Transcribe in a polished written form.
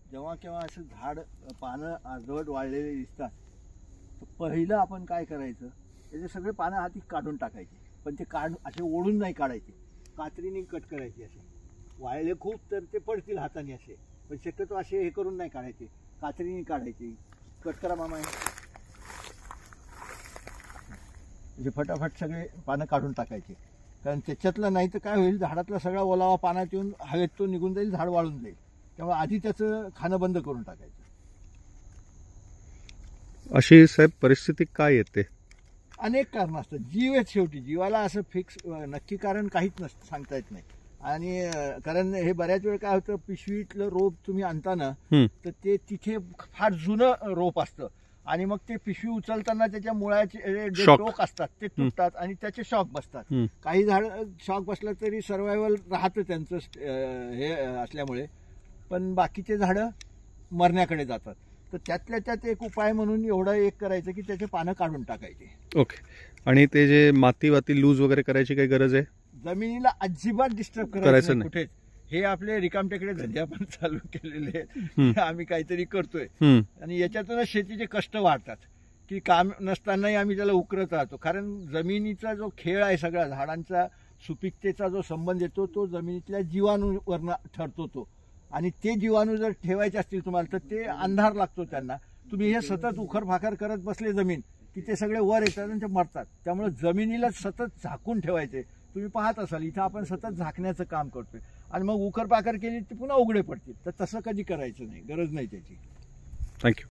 जेव्हा केव्हा असं झाड पानं अर्धवट वाळलेले दिसतात तर पहिलं आपण काय करायचं, त्याचे सगळे पानं हाती काढून टाकायचे. पण ते असे ओढून नाही काढायचे, कात्रीने कट करायचे. असे वाळले खूप तर ते पडतील हाताने असे, पण शक्यतो असे हे करून नाही काढायचे, कात्रीने काढायचे. कट करा मामा. म्हणजे फटाफट सगळे पानं काढून टाकायचे, कारण त्याच्यातलं नाही तर काय होईल, झाडातला सगळा ओलावा पानात येऊन हवेत तो निघून जाईल, झाड वाळून जाईल. त्यामुळे आधी त्याचं खाणं बंद करून टाकायचं. अशी साहेब परिस्थिती काय येते? अनेक कारणं असतात. जीव आहेत शेवटी, जीवाला असं फिक्स नक्की कारण काहीच नसतं, सांगता येत नाही. आणि कारण हे बऱ्याच वेळ काय होतं, पिशवीतलं रोप तुम्ही आणताना तर ते तिथे फार जुनं रोप असतं आणि मग ते पिशवी उचलताना त्याच्या मुळाचे जे टोक असतात ते तुटतात आणि त्याचे शॉक बसतात. काही झाड शॉक बसलं तरी सर्वायवल राहतं त्यांचं हे असल्यामुळे, पण बाकीचे झाडं मरण्याकडे जातात. तर त्यातल्या त्यात एक उपाय म्हणून एवढं एक करायचं की त्याचे पानं काढून टाकायचे. ओके. आणि ते जे माती लूज वगैरे करायची काही गरज आहे? जमिनीला अजिबात डिस्टर्ब करायचं नाही कुठेच. हे आपले रिकामटेकडे धंदे आपण चालू केलेले आहेत, आम्ही काहीतरी करतोय आणि याच्यातूनच शेतीचे कष्ट वाढतात. की काम नसतानाही आम्ही त्याला उकरत राहतो, कारण जमिनीचा जो खेळ आहे, सगळ्या झाडांचा सुपीकतेचा जो संबंध येतो तो जमिनीतल्या जीवाणूवरनं ठरतो तो. आणि ते जीवाणू जर ठेवायचे असतील तुम्हाला तर ते अंधार लागतो त्यांना. तुम्ही हे सतत उखरफाकर करत बसले जमीन की ते सगळे वर येतात आणि ते मरतात. त्यामुळे जमिनीला सतत झाकून ठेवायचे. तुम्ही पाहत असाल इथं आपण सतत झाकण्याचं काम करतोय आणि मग उखरपाकर केली ती पुन्हा उघडे पडतील. तर तसं कधी करायचं नाही, गरज नाही त्याची. थँक्यू.